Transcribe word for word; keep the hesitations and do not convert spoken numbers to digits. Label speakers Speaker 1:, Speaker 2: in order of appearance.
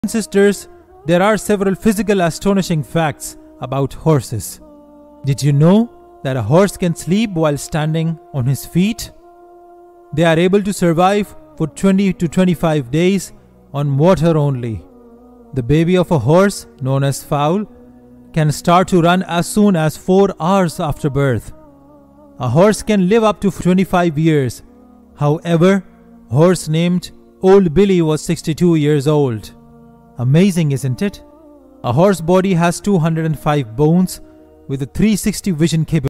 Speaker 1: Sisters, there are several physical astonishing facts about horses. Did you know that a horse can sleep while standing on his feet? They are able to survive for twenty to twenty-five days on water only. The baby of a horse, known as s a w, can start to run as soon as four hours after birth. A horse can live up to twenty-five years. However, a horse named Old Billy was sixty-two years old. Amazing, isn't it? A horse body has two hundred five bones with a three sixty vision capability.